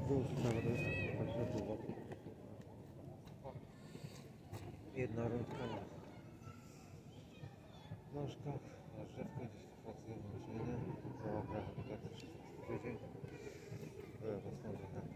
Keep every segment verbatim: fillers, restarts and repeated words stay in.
Był zawody, także było. Jedna rundka na nóżkach, na drzewkę, gdzieś pracujemy maszyny, cała praca tutaj też tydzień. Byłem w osnowie na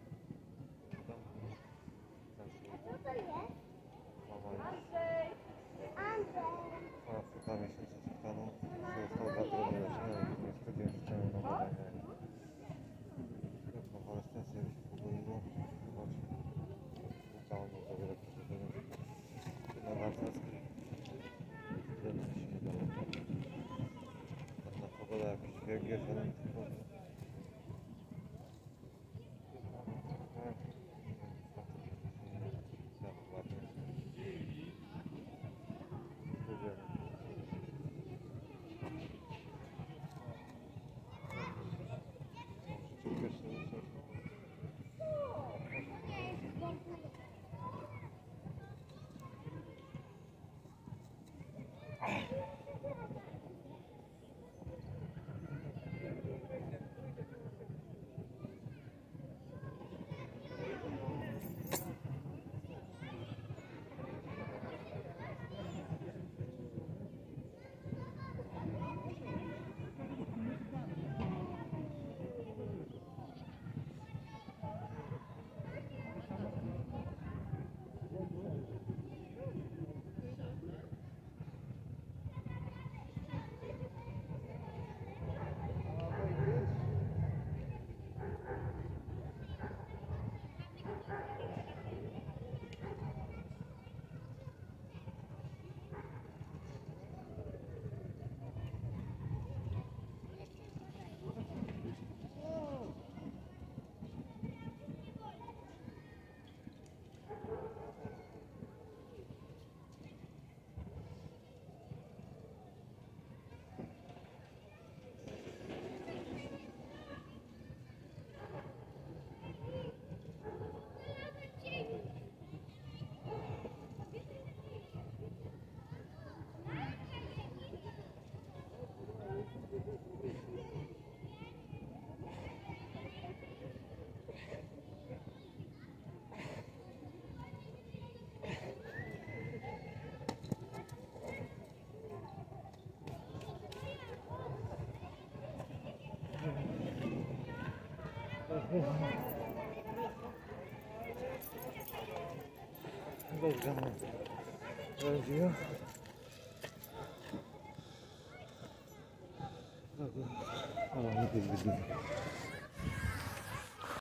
ponad dwa miesiące czekano, został dwa tygodnie leczenia i niestety już chciałem na badania. Konwalescencja mi się pogodziło, właśnie udało mi to wiele przeżyć na narciarskiej. Tyle się nie dało. Ładna pogoda, jakiś węgiel, ale tylko dobrze mu radziło. Ale nie wiem,